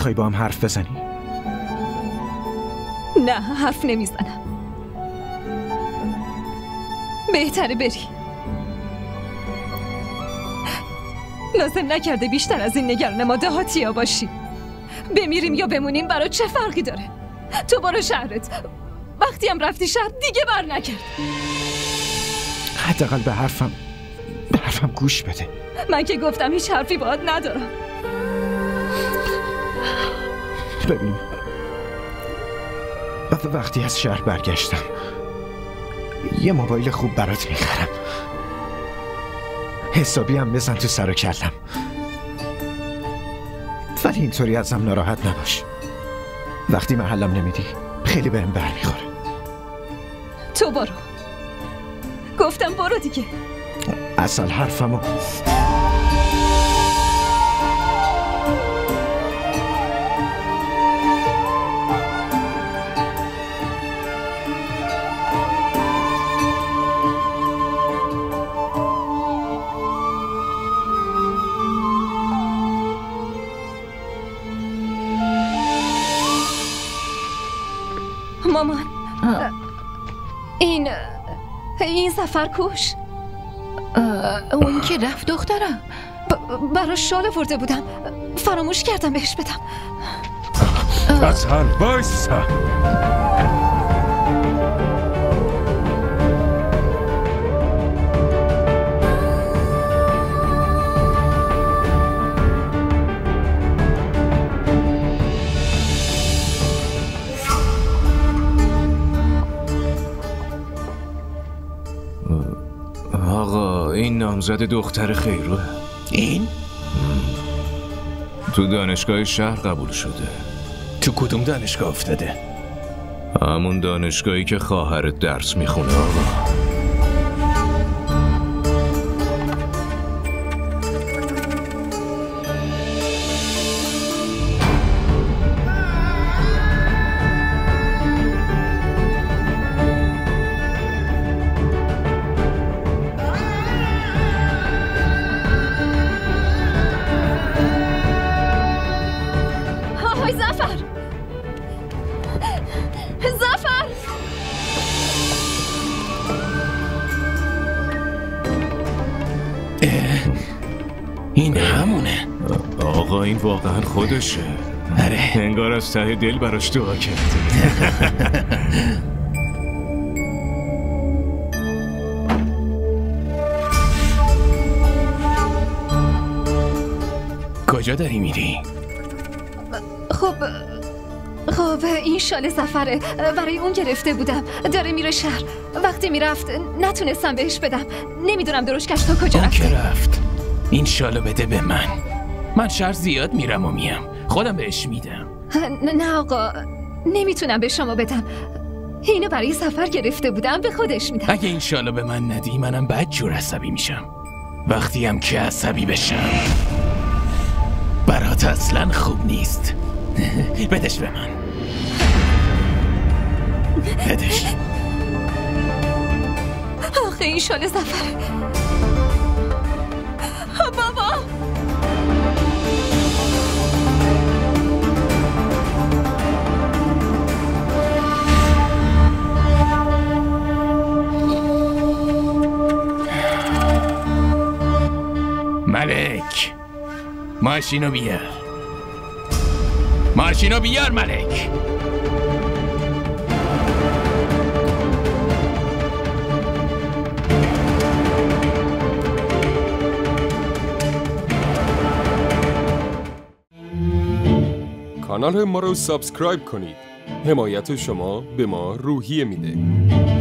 میخوای با هم حرف بزنی؟ نه، حرف نمیزنم. بهتره بری. لازم نکرده بیشتر از این نگران ما دهاتیا باشی. بمیریم یا بمونیم برای چه فرقی داره؟ تو برو شهرت. وقتی هم رفتی شهر دیگه بر نکرد. حداقل به حرفم گوش بده. من که گفتم هیچ حرفی باهات ندارم. ببین، وقتی از شهر برگشتم یه موبایل خوب برات میخرم. حسابی هم بزن تو سر و کلم، ولی اینطوری ازم ناراحت نباش. وقتی محلم نمیدی خیلی بهم برمیخوره. تو برو. گفتم برو دیگه. اصل حرفمو مامان، این سفرکوش اون که رفت دخترم. براش شال آورده بودم، فراموش کردم بهش بدم. اصل بایستا. آقا این نامزد دختر خیروه. این؟ تو دانشگاه شهر قبول شده. تو کدوم دانشگاه افتاده؟ همون دانشگاهی که خواهرت درس میخونه آقا. این همونه. آقا این واقعا خودشه. آره، انگار از ته دل براش دعا کرده. کجا داری میری؟ خب این شال سفره، برای اون گرفته بودم. داره میره شهر. وقتی میرفت نتونستم بهش بدم. نمیدونم دروشکش تا کجا رفته. اون که رفت. این شالو بده به من شهر زیاد میرم و میام. خودم بهش میدم. نه آقا، نمیتونم به شما بدم. اینو برای سفر گرفته بودم، به خودش میدم. اگه این شالو به من ندی منم بدجور عصبی میشم. وقتی هم که عصبی بشم برات اصلا خوب نیست. بدش به من. بدش. آخه این شال سفره. بابا ملک، ماشینو بیار. ملک. کانال ما رو سابسکرایب کنید. حمایت شما به ما روحیه میده.